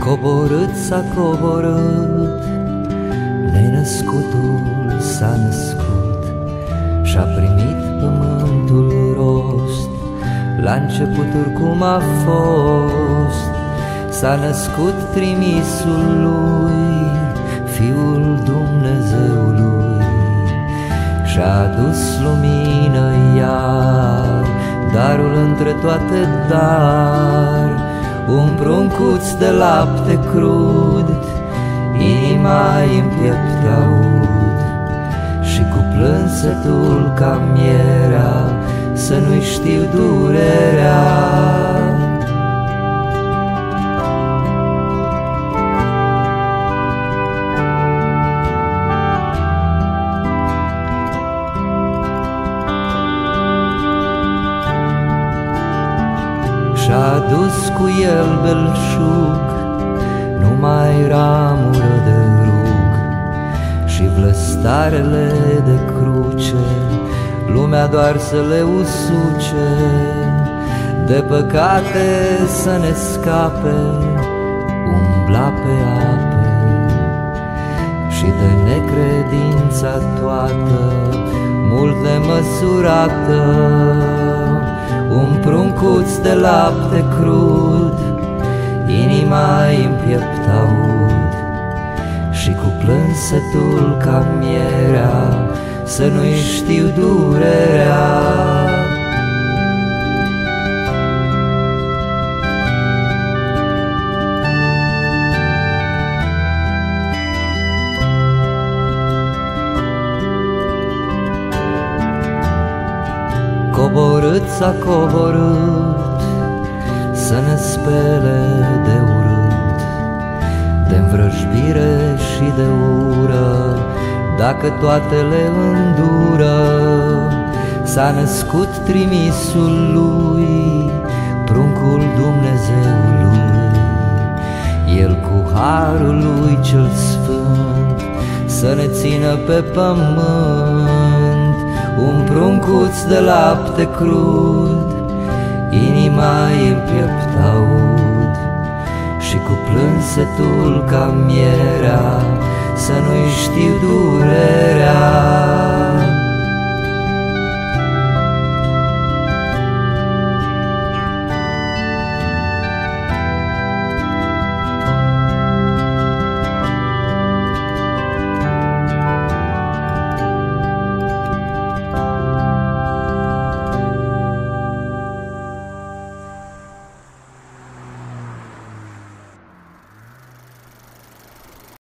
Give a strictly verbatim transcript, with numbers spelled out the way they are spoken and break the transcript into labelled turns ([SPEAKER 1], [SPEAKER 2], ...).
[SPEAKER 1] Coborât s-a coborât, nenăscutul s-a născut și-a primit pământul rost. La începuturi cum a fost, s-a născut trimisul lui, Fiul Dumnezeului, și-a adus lumină iar, darul între toate dar, un pruncuț de lapte crud, inima-i în piept aud, și cu plânsetul ca mierea, să nu-i știu durerea. Și-a adus cu el belșug, numai ramură de rug, și vlăstarele de cruce, lumea doar să le usuce. De păcate să ne scape, umbla pe ape, și de necredința toată, mult nemăsurată. Un pruncuț de lapte crud, inima-i în piept aud, și cu plânsetul ca mierea, să nu-i știu durerea. Coborât s-a coborât, să ne spele de urât, de învrăjbire și de ură, dacă toate le îndură. S-a născut trimisul lui, pruncul Dumnezeului, el cu harul lui cel sfânt să ne țină pe pământ. Un pruncuț de lapte crud, inima-i în piept aud, și cu plânsetul ca mierea, să nu-i știu durerea.